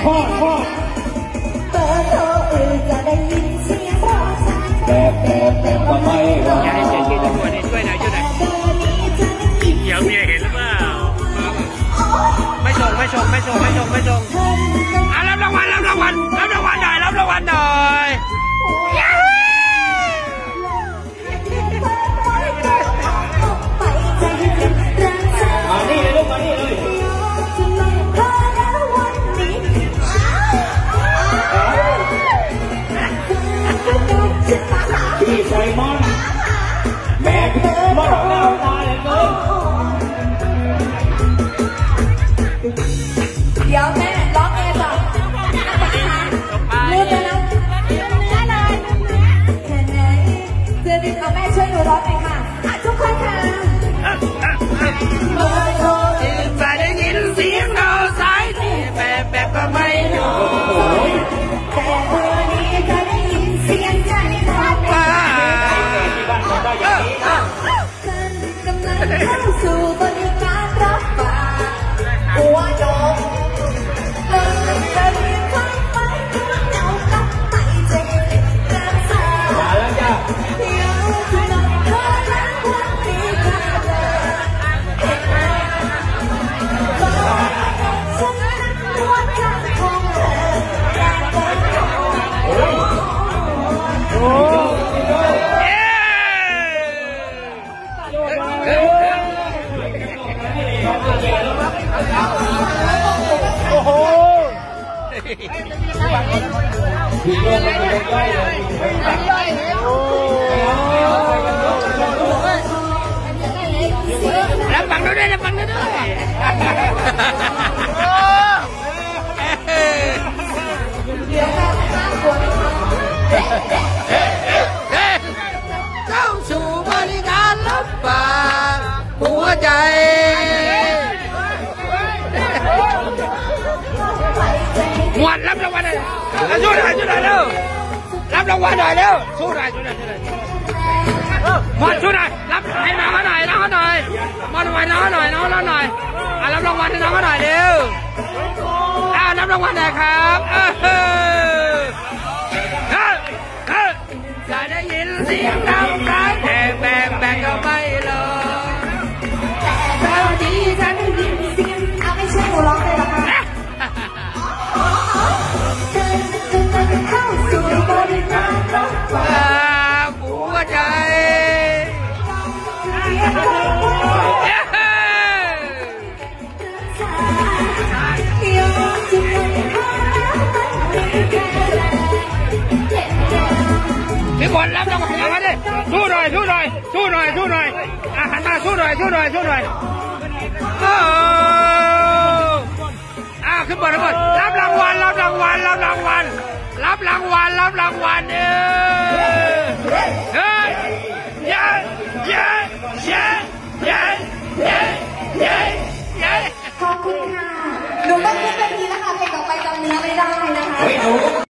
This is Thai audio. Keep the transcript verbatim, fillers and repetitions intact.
พ่อพ่อเบอร์โทรอื่นจะได้ยินเสียงร้องแบบแบบแบบทำไมวะอย่าให้เจ๊กินตัวนี้ช่วยหน่อยช่วยหน่อยเดี๋ยวเมียเห็นหรือเปล่าไม่ส่งไม่ส่งไม่ส่งไม่ส่งไม่ส่งอ่ะรับรางวัลรับรางวัลรับรางวัลหน่อยรับรางวัลหน่อยมานี่เลยลูกมานี่เลยพี่ไซมอนแม่มอนดาวตาเลยเลยเดี๋ยวแม่ร้องเองก่อนลืมไปแล้วได้เลยแค่ไหนเพื่อนเอาแม่ช่วยหนูร้องหน่อยค่ะทุกคนค่ะเบอร์โทรจะได้ยินเสียงเราสายที่แบบแบบก็ไม่รู้แต่เบอร์นี้จะได้ยินเสียงใจพัดว่ากำลังเข้าสู่บริการรับฝากหัวโดนเลยจะเรียกเข้าไปเอากลับไปเจ็บรักษามาแล้วจ้ะเดี๋ยวจะนอนเธอแล้ววันนี้ค่ะเห็นไหมก็ฉันนั้นหัวใจของเธออยากเป็นโอ้โอ้โอ้โหรับฟังด้วยรับฟังด้วยเข้าสู่บริการรับฝากหัวใจหวดรับรางวัลเลยสู้หน่อยสู้หน่อยเร็วรับรางวัลหน่อยเร็วสู้หน่อยสู้หน่อยสู้หน่อยหมดสู้หน่อยรับให้น้องเขาหน่อยน้องเขาหน่อยมอดไว้น้องเขาหน่อยน้องเขาหน่อยอ่ะรับรางวัลให้น้องเขาหน่อยเร็วอ่ะรับรางวัลหน่อยครับเออเออเออจะได้ยินเสียงดังไกลแบกแบกแบกก็ไม่รอแต่เท่าที่ฉันได้ยินเสียงเอาไม่ใช่หนูร้องเลยหรอคะเข้าสู่บริการรับฝากหัวใจพี่บอลรับรางวัลมาดิสู้หน่อยสู้หน่อยสู้หน่อยสู้หน่อยอ่ะหันมาสู้หน่อยสู้หน่อยสู้หน่อยโอ้อ่ะขึ้นบอลขึ้นบอลรับรางวัลรับรางวัลรับรางวัลรับรางวัลรับรางวัลเออเฮ้ยเย้เย้